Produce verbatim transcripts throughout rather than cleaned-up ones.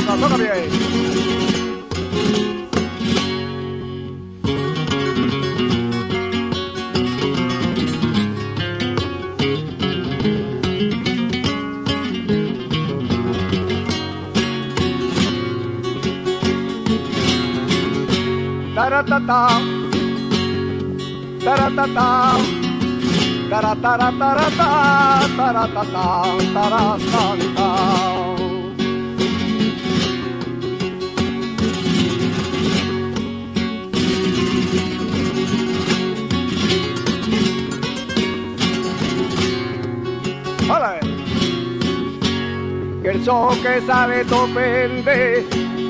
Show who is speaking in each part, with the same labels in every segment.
Speaker 1: toca, toca bien. Taratata, taratata, taratatarata, taratata, taratata. Vale. Que el sol que sale topende,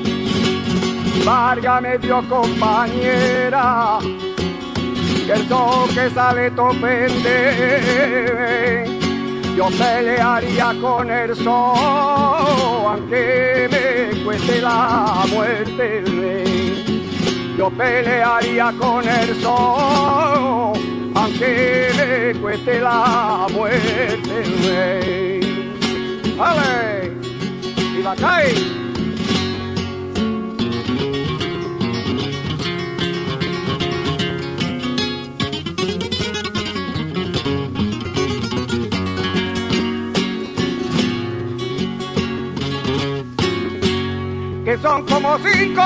Speaker 1: válgame Dios compañera, que el sol que sale topende, yo pelearía con el sol, aunque me cueste la muerte. Yo pelearía con el sol, aunque me cueste la muerte. ¡Vale! ¡Y la cae! Que son como cinco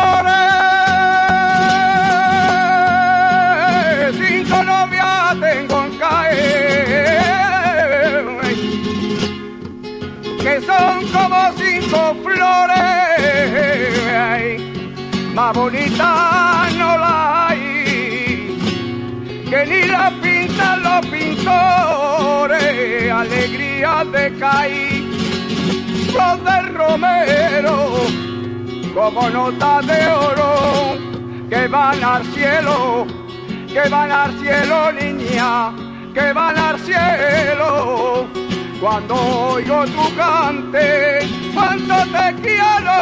Speaker 1: flores, cinco novias tengo en caer, que son como cinco flores, más bonitas no la hay, que ni la pintan los pintores, alegría de caer, flor del romero, como notas de oro, que van al cielo, que van al cielo, niña, que van al cielo. Cuando oigo tu cante, cuánto te quiero.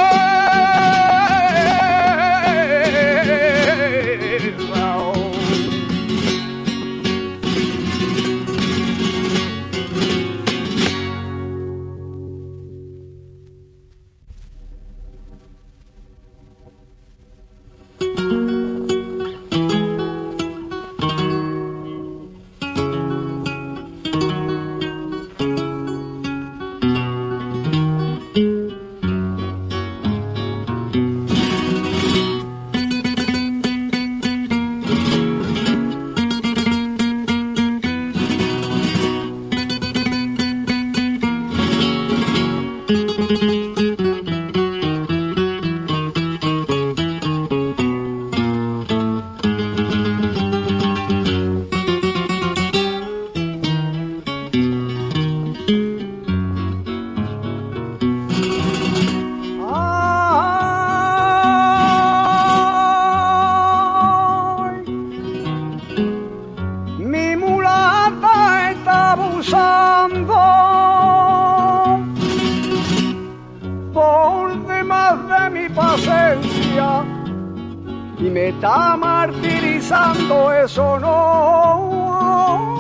Speaker 1: Y me está martirizando, eso no.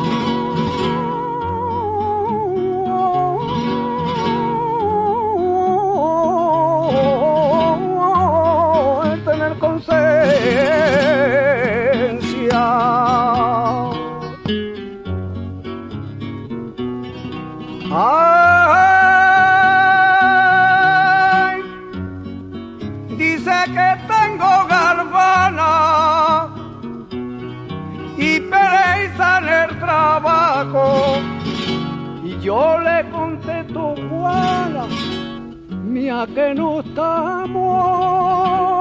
Speaker 1: El tener conciencia. Ay, dice que tengo galvana y pereza en el trabajo, y yo le contesto, Juana, mía que no estamos.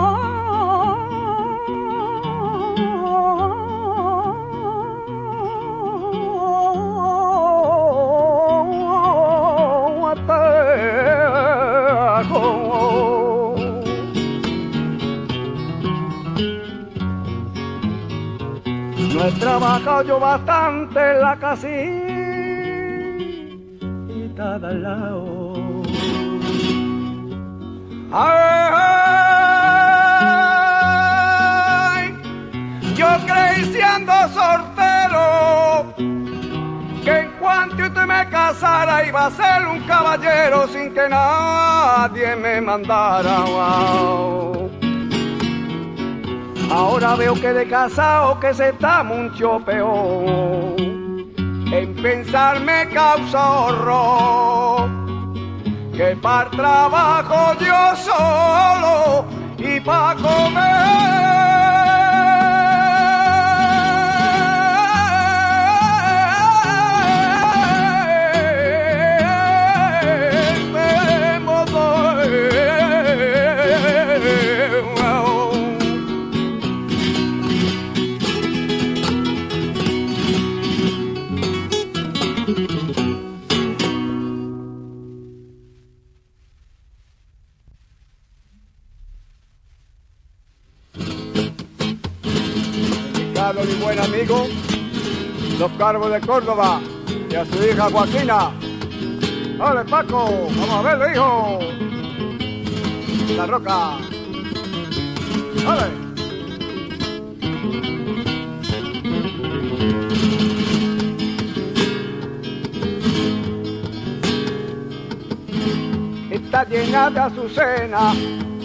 Speaker 1: No he trabajado yo bastante en la casita de al lado. Ay, yo creí siendo soltero que en cuanto usted me casara vida iba a ser un caballero sin que nadie me mandara. Wow. Ahora veo que de casado que se está mucho peor. En pensar me causa horror que para trabajo yo solo y para comer. Mi buen amigo, los Cargos de Córdoba y a su hija Joaquina. ¡Ole, Paco! ¡Vamos a verlo, hijo! La Roca. ¡Ole! Está llena de azucena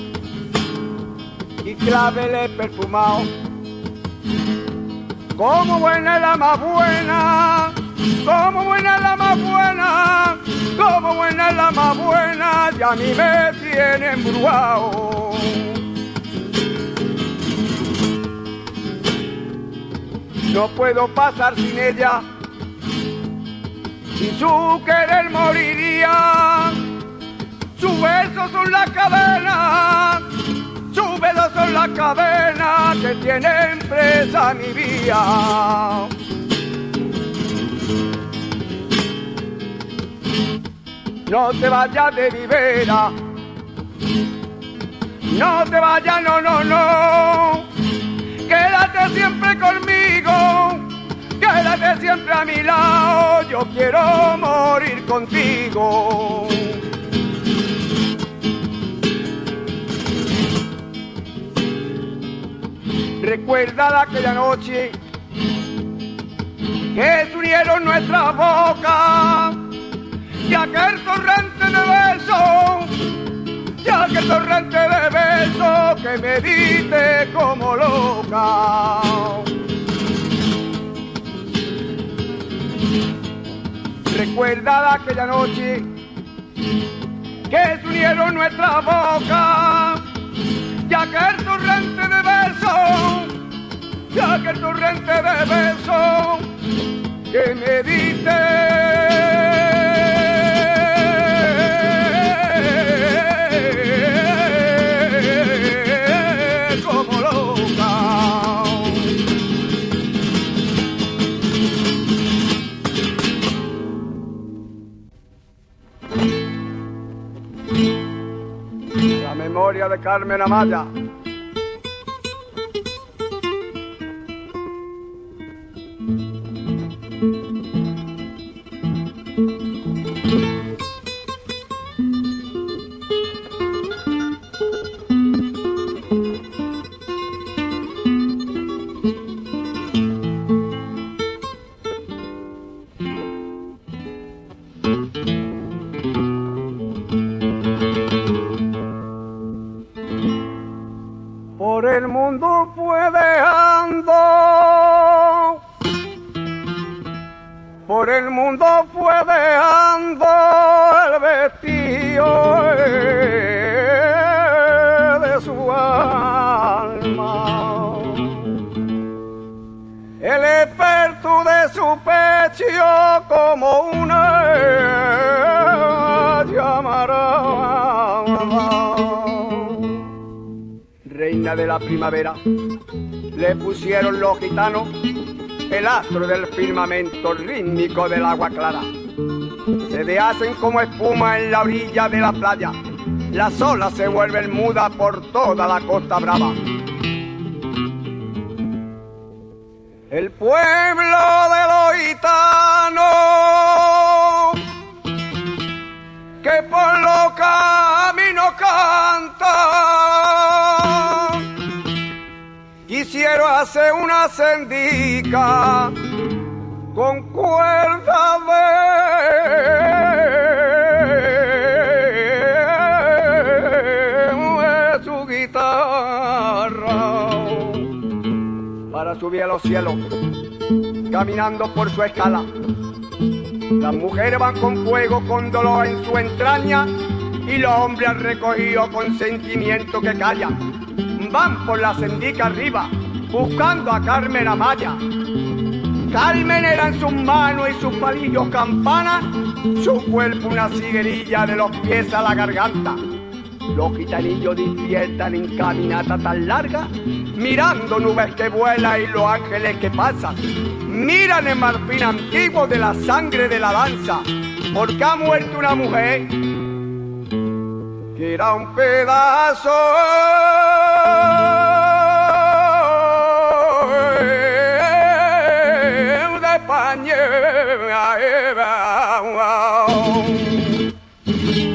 Speaker 1: y claveles perfumados. Como buena es la más buena, como buena es la más buena, como buena es la más buena, y a mí me tiene embrujado. No puedo pasar sin ella, sin su querer moriría. Sus besos son la cadena, sus besos son la cadena que tiene presa mi vida. No te vayas de mi vera, no te vayas, no, no, no. Quédate siempre conmigo, quédate siempre a mi lado. Yo quiero morir contigo. Recuerda de aquella noche que se unieron nuestras bocas y aquel torrente de besos, y aquel torrente de besos que me diste como loca. Recuerda de aquella noche que se unieron nuestras bocas y aquel torrente de besos, y aquel torrente de besos que me diste como loca. La memoria de Carmen Amaya. Por el mundo fue dejando, por el mundo fue dejando el vestido de su alma, el espíritu de su pecho como una llamarada. Reina de la primavera, le pusieron los gitanos el astro del firmamento rítmico del agua clara. Se deshacen como espuma en la orilla de la playa, las olas se vuelven mudas por toda la costa brava. El pueblo de los gitanos que por los caminos canta, quisiera hacer una sendica con cuerda de subir a los cielos, caminando por su escala. Las mujeres van con fuego, con dolor en su entraña, y los hombres han recogido con sentimiento que callan. Van por la sendica arriba, buscando a Carmen Amaya. Carmen era en sus manos y sus palillos campanas, su cuerpo una ciguerilla de los pies a la garganta. Los gitanillos despiertan en caminata tan larga, mirando nubes que vuelan y los ángeles que pasan. Miran el marfil antiguo de la sangre de la danza, porque ha muerto una mujer que era un pedazo de pañera.